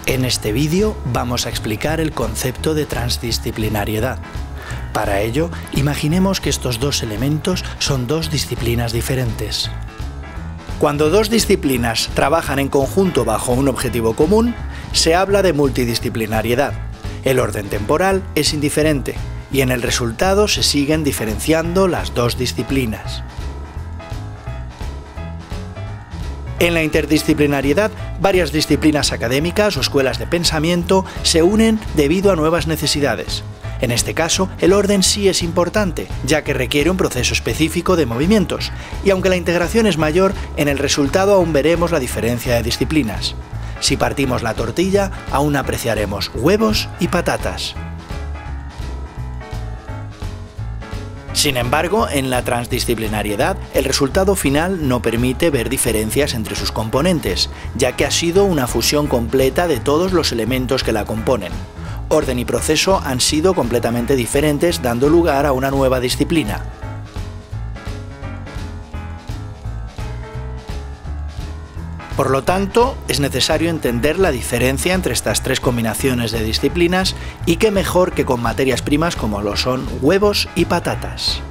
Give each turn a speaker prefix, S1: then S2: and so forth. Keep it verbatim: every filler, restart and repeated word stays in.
S1: En este vídeo vamos a explicar el concepto de transdisciplinariedad. Para ello, imaginemos que estos dos elementos son dos disciplinas diferentes. Cuando dos disciplinas trabajan en conjunto bajo un objetivo común, se habla de multidisciplinariedad. El orden temporal es indiferente y en el resultado se siguen diferenciando las dos disciplinas. En la interdisciplinariedad, varias disciplinas académicas o escuelas de pensamiento se unen debido a nuevas necesidades. En este caso, el orden sí es importante, ya que requiere un proceso específico de movimientos, y aunque la integración es mayor, en el resultado aún veremos la diferencia de disciplinas. Si partimos la tortilla, aún apreciaremos huevos y patatas. Sin embargo, en la transdisciplinariedad, el resultado final no permite ver diferencias entre sus componentes, ya que ha sido una fusión completa de todos los elementos que la componen. Orden y proceso han sido completamente diferentes, dando lugar a una nueva disciplina. Por lo tanto, es necesario entender la diferencia entre estas tres combinaciones de disciplinas y qué mejor que con materias primas como lo son huevos y patatas.